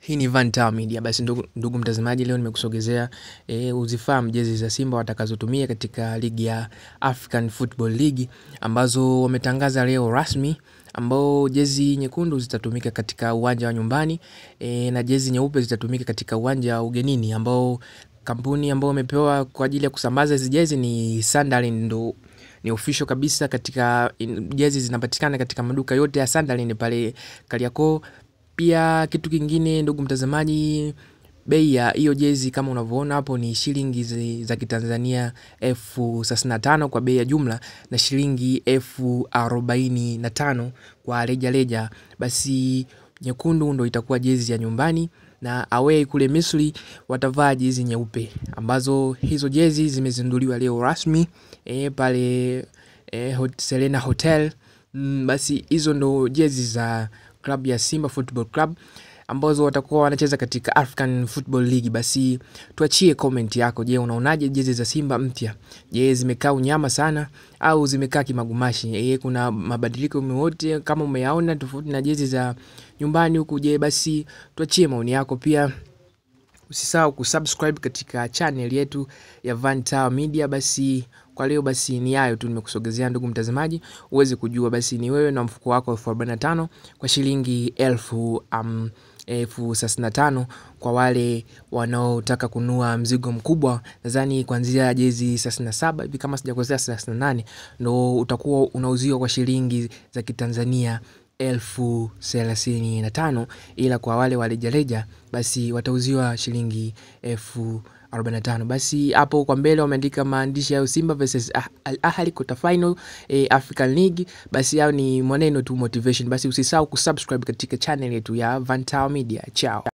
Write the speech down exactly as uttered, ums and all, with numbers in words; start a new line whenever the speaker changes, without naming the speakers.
Hii ni Vanta Media. Basi ndugu, ndugu mtazamaji, leo nimekusogezea e, uzifahamu jezi za Simba watakazotumia katika ligi ya African Football League ambazo wametangaza leo rasmi, ambao jezi nyekundu zitatumika katika uwanja wa nyumbani e, na jezi nyeupe zitatumika katika uwanja wa ugenini, ambao kampuni ambao wamepewa kwa ajili ya kusambaza hizo jezi ni Sunderland. Ndo ni official kabisa. Katika jezi zinapatikana katika maduka yote ya Sunderland pale Kariakoo. Pia kitu kingine ndugu mtazamaji, bei ya hiyo jezi kama unavyoona hapo ni shilingi za Kitanzania elfu thelathini na tano kwa bei ya jumla na shilingi elfu arobaini na tano kwa reja reja. Basi nyekundu ndo itakuwa jezi ya nyumbani, na away kule Misri watavaa jezi nyeupe, ambazo hizo jezi zimezinduliwa leo rasmi e, pale e, Serena Hotel. Mm, basi hizo ndo jezi za club ya Simba Football Club ambazo watakuwa wanacheza katika African Football League. Basi tuachie comment yako. Je, unaonaje jezi za Simba mpya? Je, zimekaa unyama sana au zimekaa kimagumashi? E, kuna mabadiliko yoyote kama umeyaona tofauti na jezi za nyumbani huku? Je, basi tuachie maoni yako. Pia usisahau kusubscribe katika channel yetu ya Vanta Media. Basi kwa leo basi ni hayo tu nimekusogezea ndugu mtazamaji, uweze kujua basi ni wewe na mfuko wako elfu arobaini na tano kwa shilingi elfu um, elfu thelathini na tano kwa wale wanaotaka kununua mzigo mkubwa. Nadhani kuanzia jezi thelathini na saba hivi kama sijakosea thelathini na nane ndo utakuwa unauziwa kwa shilingi za Kitanzania elfu thelathini na tano, ila kwa wale walejareja basi watauziwa shilingi elfu arobaini na tano. Basi hapo kwa mbele wameandika maandishi ya Simba versus Al Ahly quarter final e, African League. Basi hao ni maneno tu motivation. Basi usisahau kusubscribe katika channel yetu ya Vanta Media. Ciao.